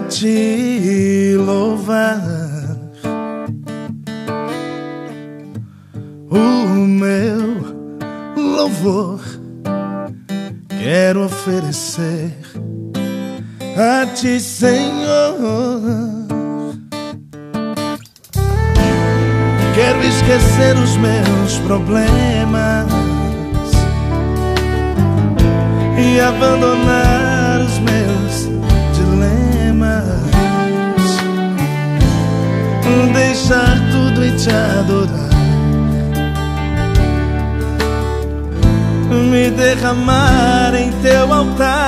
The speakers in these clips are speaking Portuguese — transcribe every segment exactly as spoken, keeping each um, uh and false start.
te louvar. O meu louvor quero oferecer a ti, Senhor. Quero esquecer os meus problemas e abandonar os meus dilemas, deixar tudo e te adorar, me derramar em teu altar.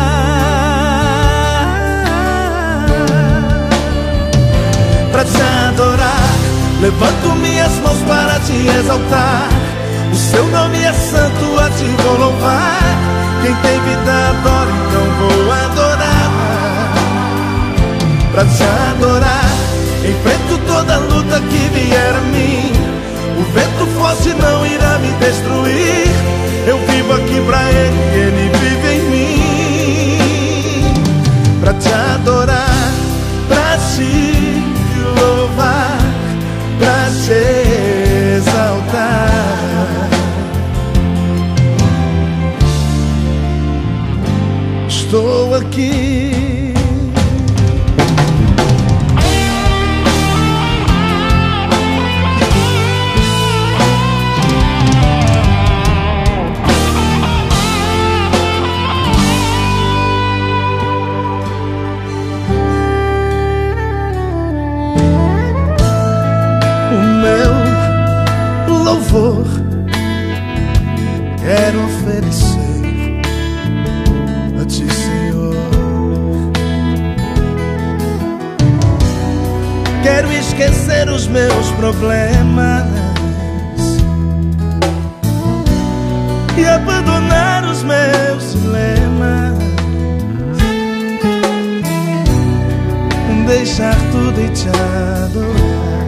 Pra te adorar, levanto minhas mãos para te exaltar. O seu nome é santo, a ti vou louvar. Quem tem vida adora, então vou adorar. Pra te adorar, enfrento toda luta que vier a mim. O vento forte não irá me destruir. Eu vivo aqui pra Ele, Ele vive em mim. Pra te adorar, pra te louvar, pra te exaltar. Estou aqui. Louvor quero oferecer a ti, Senhor. Quero esquecer os meus problemas e abandonar os meus dilemas, deixar tudo e te adorar,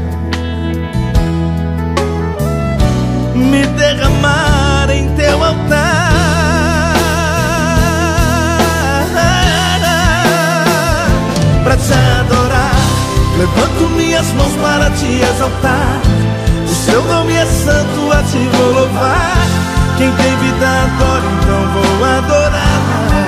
me derramar em teu altar. Pra te adorar, levanto minhas mãos para te exaltar. O seu nome é santo, a ti vou louvar. Quem tem vida adora, então vou adorar.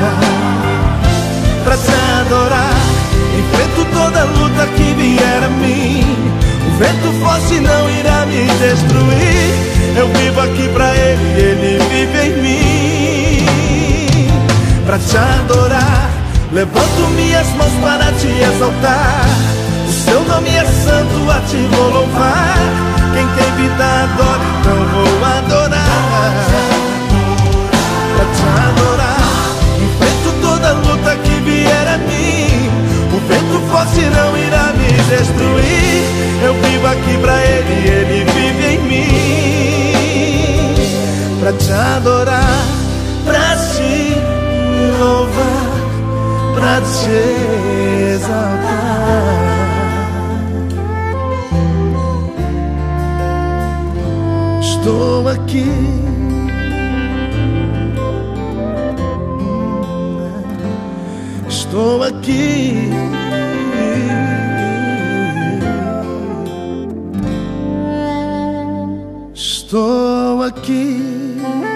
Pra te adorar, enfrento toda luta que vier a mim. O vento forte não irá me destruir. Eu vivo aqui pra Ele, Ele vive em mim. Pra te adorar, levanto minhas mãos para te exaltar. O seu nome é santo, a ti vou louvar. Quem tem vida adora, então vou adorar. Pra te adorar, enfrento toda luta que vier a mim. O vento forte não irá me destruir. Eu vivo aqui pra Ele, Ele vive em mim. Pra te adorar, pra te louvar, pra te exaltar. Estou aqui. Estou aqui. Estou aqui.